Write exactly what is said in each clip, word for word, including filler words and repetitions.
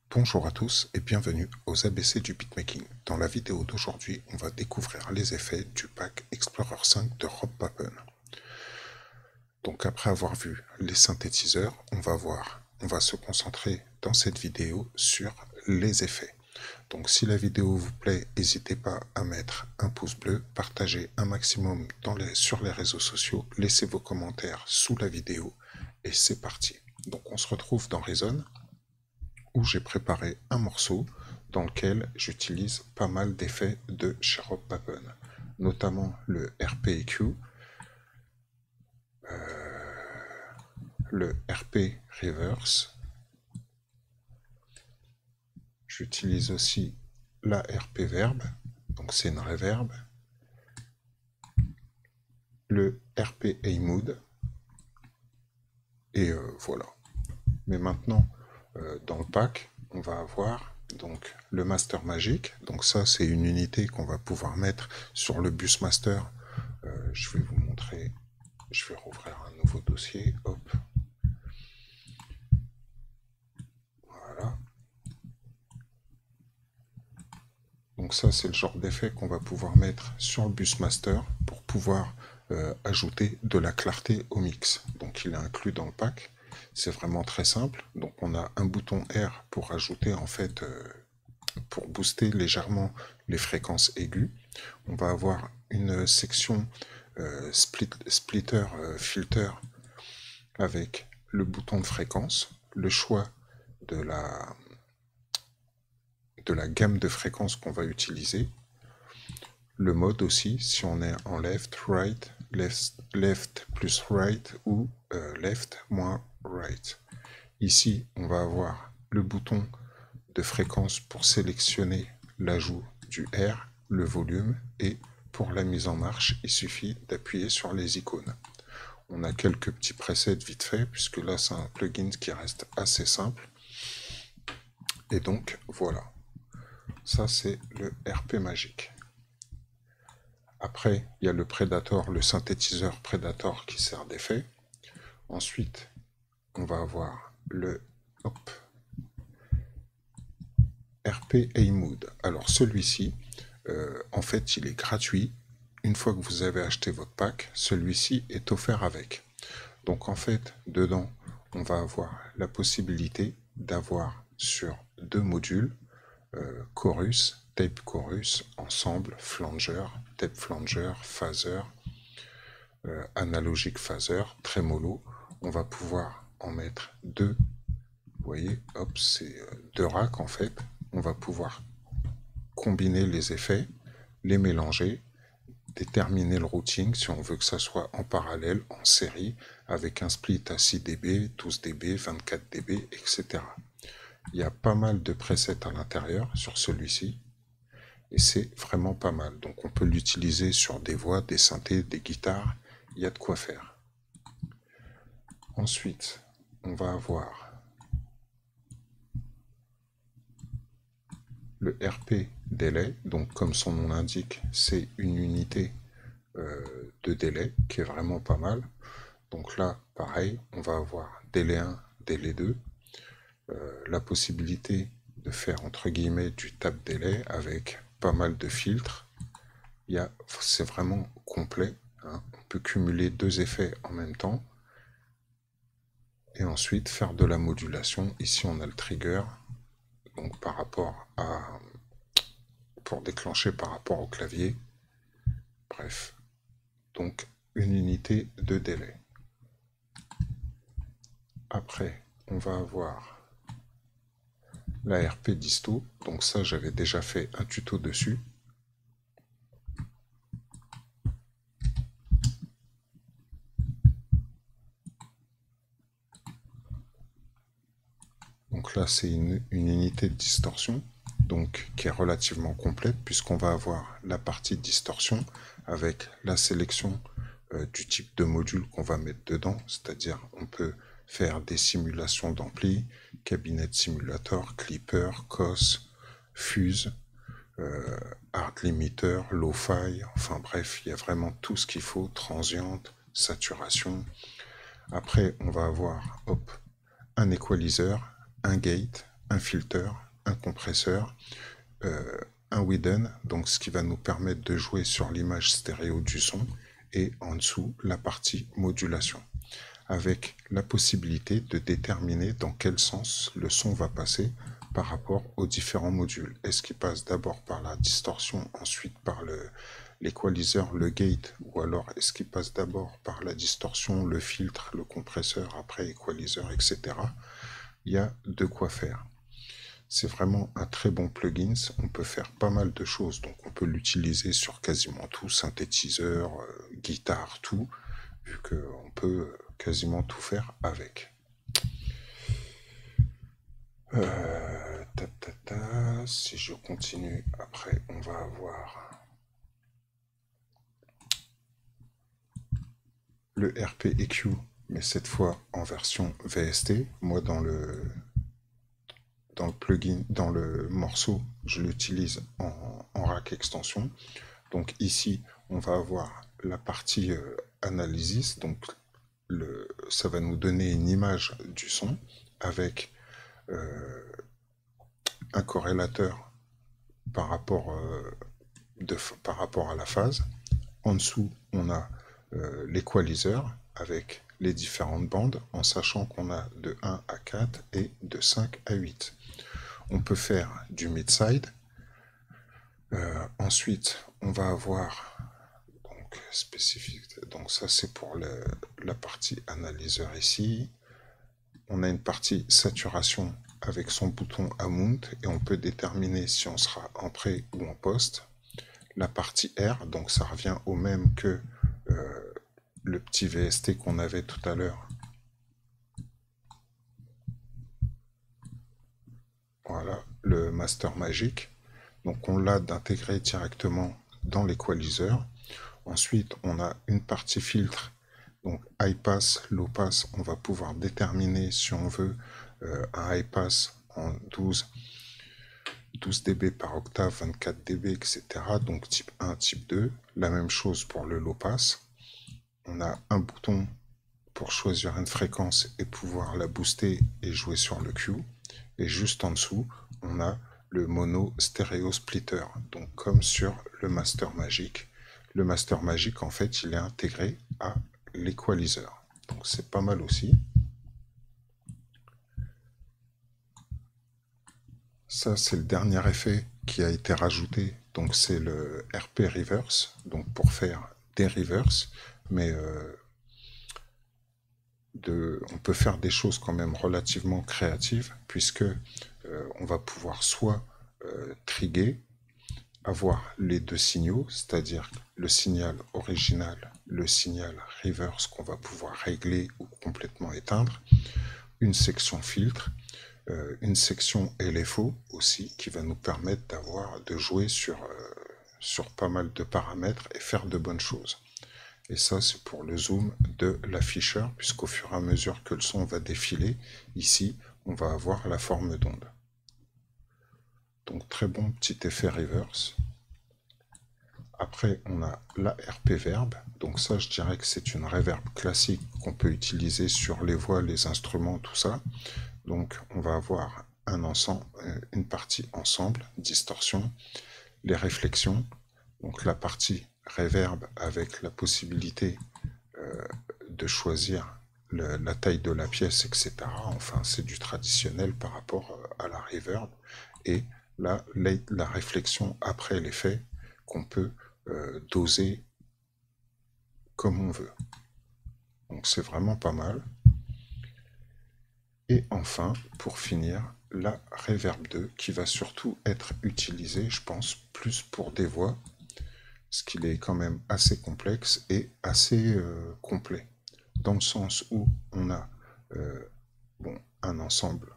Bonjour à tous et bienvenue aux A B C du beatmaking. Dans la vidéo d'aujourd'hui, on va découvrir les effets du pack Explorer cinq de Rob Papen. Donc après avoir vu les synthétiseurs, on va voir, on va se concentrer dans cette vidéo sur les effets. Donc si la vidéo vous plaît, n'hésitez pas à mettre un pouce bleu, partagez un maximum dans les, sur les réseaux sociaux, laissez vos commentaires sous la vidéo et c'est parti. Donc on se retrouve dans Reason, où j'ai préparé un morceau dans lequel j'utilise pas mal d'effets de chez Rob Papen, notamment le R P E Q, euh, le R P Reverse. J'utilise aussi la R P Verb, donc c'est une reverb, le R P A Mood, et euh, voilà. Mais maintenant, euh, dans le pack, on va avoir donc le master magique. Donc ça, c'est une unité qu'on va pouvoir mettre sur le bus master. Euh, je vais vous montrer. Je vais rouvrir un nouveau dossier. Hop. Voilà. Donc ça, c'est le genre d'effet qu'on va pouvoir mettre sur le bus master pour pouvoir euh, ajouter de la clarté au mix. Donc il est inclus dans le pack. C'est vraiment très simple. Donc on a un bouton R pour ajouter en fait, euh, pour booster légèrement les fréquences aiguës. On va avoir une section euh, split, splitter euh, filter avec le bouton de fréquence, le choix de la, de la gamme de fréquences qu'on va utiliser, le mode aussi, si on est en left, right, left, left plus right ou euh, left moins right. Ici, on va avoir le bouton de fréquence pour sélectionner l'ajout du R, le volume, et pour la mise en marche, il suffit d'appuyer sur les icônes. On a quelques petits presets vite fait, puisque là c'est un plugin qui reste assez simple. Et donc voilà, ça c'est le R P magique. Après, il y a le Predator, le synthétiseur Predator qui sert d'effet. Ensuite, on va avoir le hop, R P A Mood. Alors celui-ci, euh, en fait, il est gratuit. Une fois que vous avez acheté votre pack, celui-ci est offert avec. Donc en fait, dedans, on va avoir la possibilité d'avoir sur deux modules, euh, chorus, tape chorus, ensemble, flanger, tape flanger, phaser, euh, analogique phaser, trémolo. On va pouvoir en mettre deux. Vous voyez, hop, c'est deux racks en fait. On va pouvoir combiner les effets, les mélanger, déterminer le routing si on veut que ça soit en parallèle, en série, avec un split à six décibels, douze décibels, vingt-quatre décibels, et cetera. Il y a pas mal de presets à l'intérieur sur celui-ci, et c'est vraiment pas mal. Donc on peut l'utiliser sur des voix, des synthés, des guitares, il y a de quoi faire. Ensuite, on va avoir le R P délai, donc comme son nom l'indique, c'est une unité euh, de délai qui est vraiment pas mal. Donc là, pareil, on va avoir délai un, délai deux, euh, la possibilité de faire entre guillemets du tap délai avec pas mal de filtres. C'est vraiment complet, hein. On peut cumuler deux effets en même temps et ensuite faire de la modulation. Ici on a le trigger, donc par rapport à pour déclencher par rapport au clavier. Bref, donc une unité de délai. Après, on va avoir la R P disto, donc ça j'avais déjà fait un tuto dessus. Donc là c'est une, une unité de distorsion, donc qui est relativement complète puisqu'on va avoir la partie distorsion avec la sélection euh, du type de module qu'on va mettre dedans, c'est-à-dire on peut faire des simulations d'ampli, cabinet simulator, clipper, C O S, fuse, euh, hard limiter, lo-fi, enfin bref, il y a vraiment tout ce qu'il faut, transiente, saturation. Après, on va avoir hop, un equalizer, un gate, un filter, un compresseur, euh, un Widen, donc ce qui va nous permettre de jouer sur l'image stéréo du son, et en dessous la partie modulation, avec la possibilité de déterminer dans quel sens le son va passer par rapport aux différents modules. Est-ce qu'il passe d'abord par la distorsion, ensuite par le l'équaliseur, le gate, ou alors est-ce qu'il passe d'abord par la distorsion, le filtre, le compresseur, après équaliseur, et cetera. Il y a de quoi faire. C'est vraiment un très bon plugin, on peut faire pas mal de choses, donc on peut l'utiliser sur quasiment tout, synthétiseur, euh, guitare, tout, vu qu'on peut quasiment tout faire avec. Euh, ta, ta, ta, si je continue, après on va avoir le R P E Q, mais cette fois en version V S T. Moi dans le dans le plugin, dans le morceau, je l'utilise en, en rack extension. Donc ici, on va avoir la partie euh, analysis, donc le, ça va nous donner une image du son avec euh, un corrélateur par rapport, euh, de, par rapport à la phase. En dessous, on a euh, l'équaliseur avec les différentes bandes, en sachant qu'on a de un à quatre et de cinq à huit. On peut faire du mid-side. Euh, ensuite, on va avoir donc spécifique. Donc ça, c'est pour le, la partie analyseur ici. On a une partie saturation avec son bouton Amount et on peut déterminer si on sera en pré ou en post. La partie R, donc ça revient au même que euh, le petit V S T qu'on avait tout à l'heure. Voilà, le Master Magic. Donc on l'a d'intégrer directement dans l'équaliseur. Ensuite, on a une partie filtre. Donc high pass, low pass, on va pouvoir déterminer si on veut euh, un high pass en douze, douze décibels par octave, vingt-quatre décibels, et cetera. Donc type un, type deux. La même chose pour le low pass. On a un bouton pour choisir une fréquence et pouvoir la booster et jouer sur le Q. Et juste en dessous, on a le mono stéréo splitter. Donc comme sur le Master Magic. Le Master Magic, en fait, il est intégré à l'équaliseur. Donc c'est pas mal aussi. Ça, c'est le dernier effet qui a été rajouté. Donc c'est le R P Reverse, donc pour faire des reverse, mais euh, de, on peut faire des choses quand même relativement créatives, puisque euh, on va pouvoir soit euh, trigger, avoir les deux signaux, c'est-à-dire le signal original, le signal reverse qu'on va pouvoir régler ou complètement éteindre, une section filtre, euh, une section L F O aussi, qui va nous permettre d'avoir de jouer sur, euh, sur pas mal de paramètres et faire de bonnes choses. Et ça, c'est pour le zoom de l'afficheur, puisqu'au fur et à mesure que le son va défiler, ici, on va avoir la forme d'onde. Donc très bon petit effet reverse. Après, on a la R P Verb. Donc ça, je dirais que c'est une reverb classique qu'on peut utiliser sur les voix, les instruments, tout ça. Donc on va avoir un ensemble, une partie ensemble, distorsion, les réflexions, donc la partie reverb avec la possibilité euh, de choisir le, la taille de la pièce, et cetera. Enfin, c'est du traditionnel par rapport à la reverb. Et là, la, la réflexion après l'effet qu'on peut euh, doser comme on veut. Donc c'est vraiment pas mal. Et enfin, pour finir, la Reverb deux qui va surtout être utilisée, je pense, plus pour des voix, parce qu'il est quand même assez complexe et assez euh, complet, dans le sens où on a euh, bon, un ensemble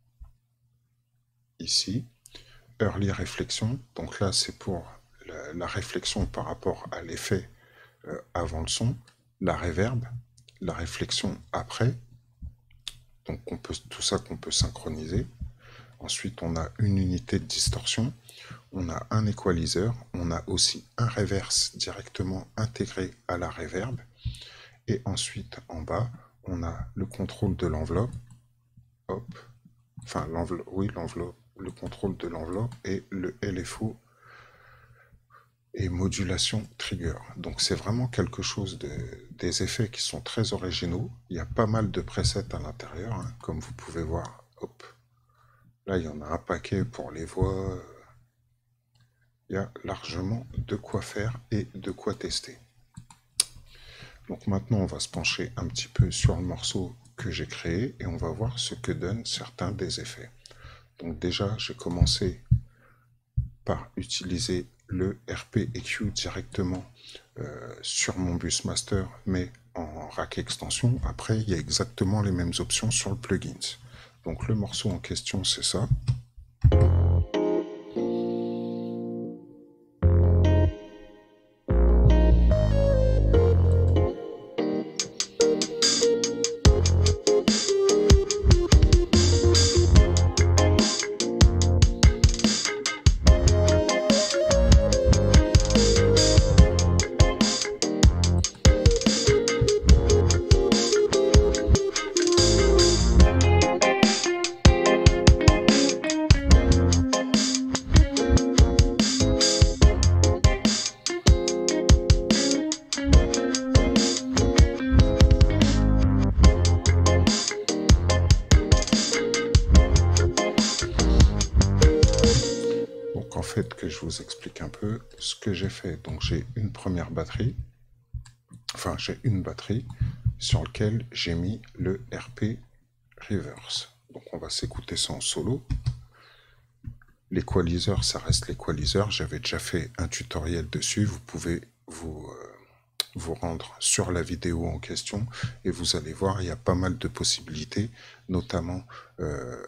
ici, Early Réflexion, donc là c'est pour la, la réflexion par rapport à l'effet euh, avant le son, la Reverb, la réflexion après, donc on peut, tout ça qu'on peut synchroniser. Ensuite, on a une unité de distorsion, on a un équaliseur, on a aussi un reverse directement intégré à la reverb. Et ensuite, en bas, on a le contrôle de l'enveloppe. Hop. enfin l'enveloppe, oui, l'enveloppe, le contrôle de l'enveloppe et le L F O et modulation trigger. Donc c'est vraiment quelque chose de, des effets qui sont très originaux. Il y a pas mal de presets à l'intérieur, hein, comme vous pouvez voir. Hop. Là, il y en a un paquet pour les voix. Il y a largement de quoi faire et de quoi tester. Donc maintenant, on va se pencher un petit peu sur le morceau que j'ai créé et on va voir ce que donnent certains des effets. Donc déjà, j'ai commencé par utiliser le R P E Q directement euh, sur mon bus master, mais en rack extension. Après, il y a exactement les mêmes options sur le plugin. Donc le morceau en question, c'est ça. En fait, que je vous explique un peu ce que j'ai fait. Donc j'ai une première batterie, enfin j'ai une batterie sur laquelle j'ai mis le R P Reverse. Donc on va s'écouter ça en solo. L'équaliseur, ça reste l'équaliseur. J'avais déjà fait un tutoriel dessus. Vous pouvez vous, euh, vous rendre sur la vidéo en question et vous allez voir, il y a pas mal de possibilités, notamment euh,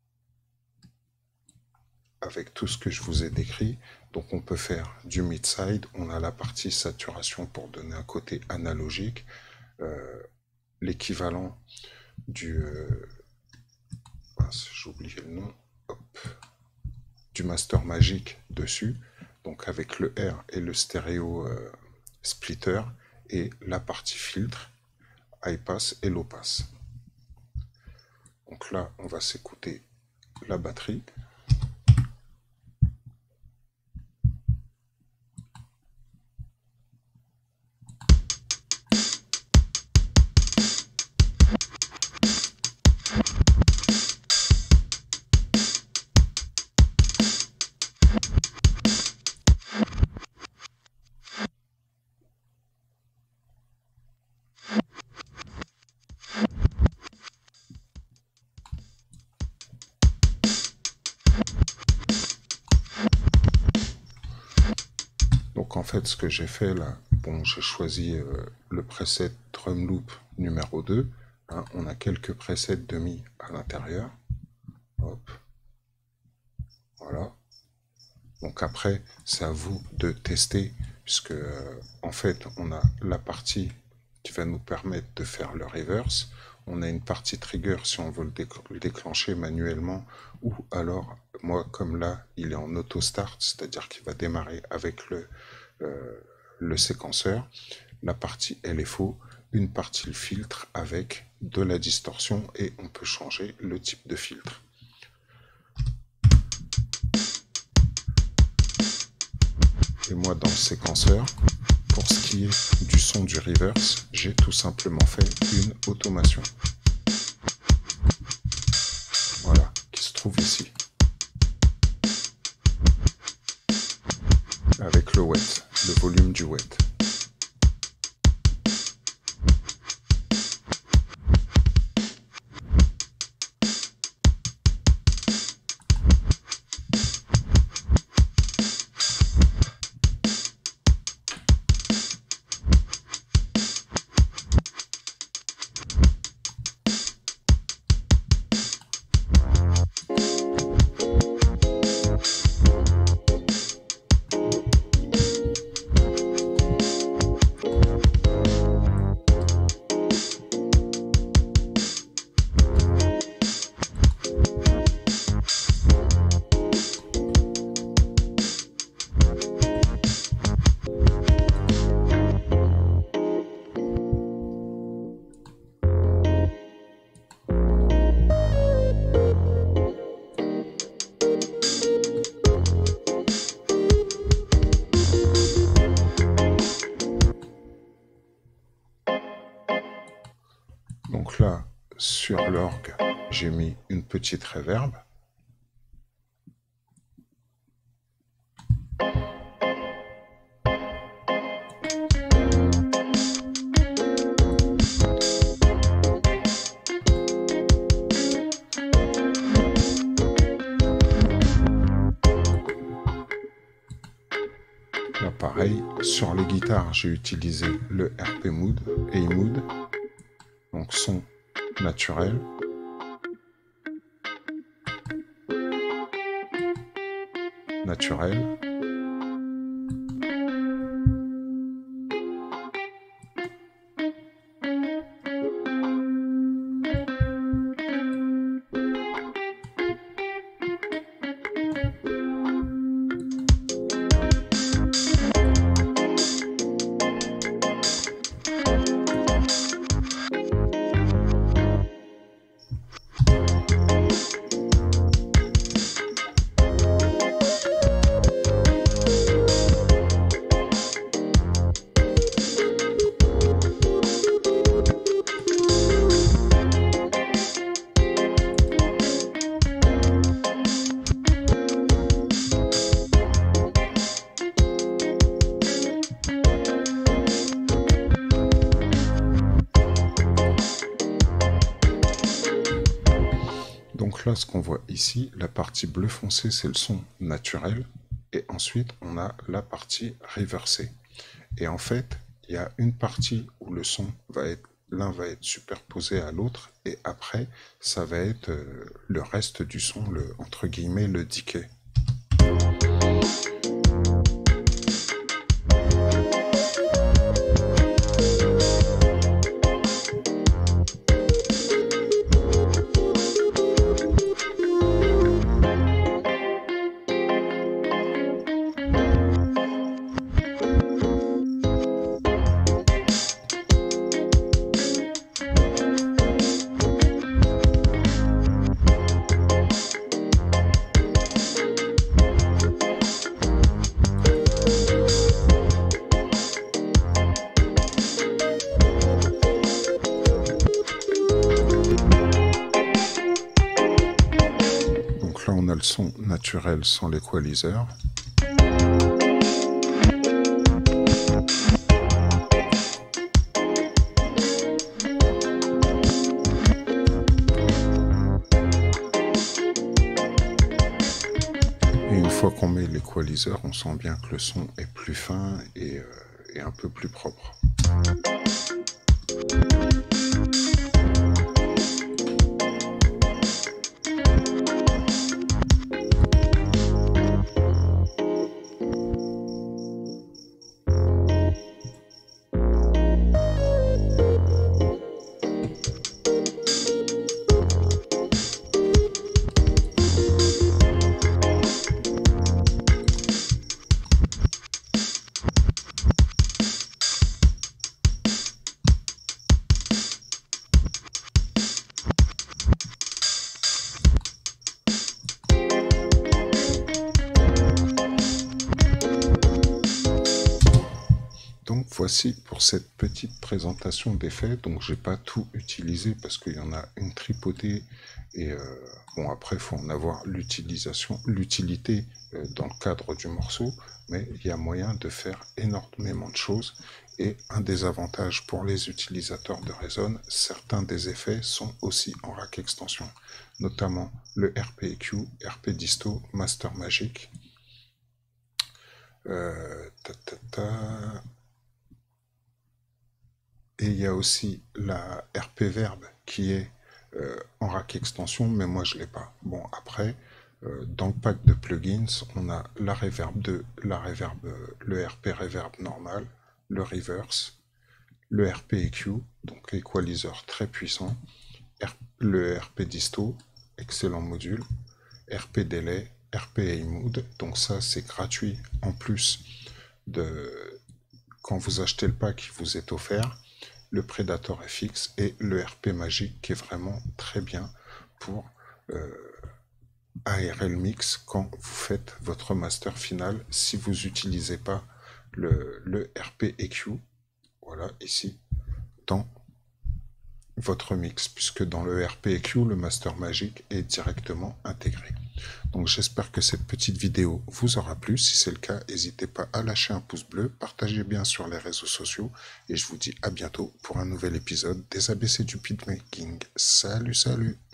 avec tout ce que je vous ai décrit. Donc on peut faire du mid-side, on a la partie saturation pour donner un côté analogique, euh, l'équivalent du... Euh, j'ai oublié le nom, hop, du master magique dessus, donc avec le R et le stéréo euh, splitter, et la partie filtre, high pass et low pass. Donc là, on va s'écouter la batterie. Donc en fait, ce que j'ai fait là, bon, j'ai choisi euh, le preset drum loop numéro deux. Hein, on a quelques presets de mi à l'intérieur. Hop. Voilà. Donc après, c'est à vous de tester, puisque euh, en fait, on a la partie qui va nous permettre de faire le reverse. On a une partie trigger si on veut le, déc le déclencher manuellement, ou alors, moi comme là, il est en auto-start, c'est-à-dire qu'il va démarrer avec le, euh, le séquenceur, la partie L F O, une partie le filtre avec de la distorsion, et on peut changer le type de filtre. Et moi, dans le séquenceur, pour ce qui est du son du reverse, j'ai tout simplement fait une automation. Voilà, qui se trouve ici. Avec le wet, le volume du wet. Donc là, sur l'orgue, j'ai mis une petite reverb. Là, pareil, sur les guitares, j'ai utilisé le R P Mood, A-Mood, donc son naturel. Naturel. Donc là, ce qu'on voit ici, la partie bleu foncé, c'est le son naturel. Et ensuite, on a la partie reversée. Et en fait, il y a une partie où le son va être, l'un va être superposé à l'autre. Et après, ça va être euh, le reste du son, le, entre guillemets, le decay. On a le son naturel sans l'équaliseur. Et une fois qu'on met l'équaliseur, on sent bien que le son est plus fin et, euh, et un peu plus propre. Donc voici pour cette petite présentation d'effets. Donc j'ai pas tout utilisé parce qu'il y en a une tripotée et euh, bon après il faut en avoir l'utilisation, l'utilité euh, dans le cadre du morceau, mais il y a moyen de faire énormément de choses. Et un des avantages pour les utilisateurs de Reson, certains des effets sont aussi en rack extension, notamment le R P E Q, R P Disto, Master Magic. Euh, ta, ta, ta. Et il y a aussi la R P Verb qui est euh, en rack extension, mais moi je ne l'ai pas. Bon, après, euh, dans le pack de plugins, on a la Reverb deux, la Reverb, euh, le R P Reverb normal, le Reverse, le R P E Q, donc équaliseur très puissant, R le R P Disto, excellent module, R P Delay, R P A-Mood, donc ça c'est gratuit en plus de quand vous achetez le pack qui vous est offert. Le Predator F X et le R P Magic qui est vraiment très bien pour, euh, A R L Mix quand vous faites votre master final si vous n'utilisez pas le, le R P E Q, voilà, ici, dans votre mix, puisque dans le R P E Q, le master magique est directement intégré. Donc j'espère que cette petite vidéo vous aura plu. Si c'est le cas, n'hésitez pas à lâcher un pouce bleu, partagez bien sur les réseaux sociaux et je vous dis à bientôt pour un nouvel épisode des A B C du beatmaking. Salut, salut!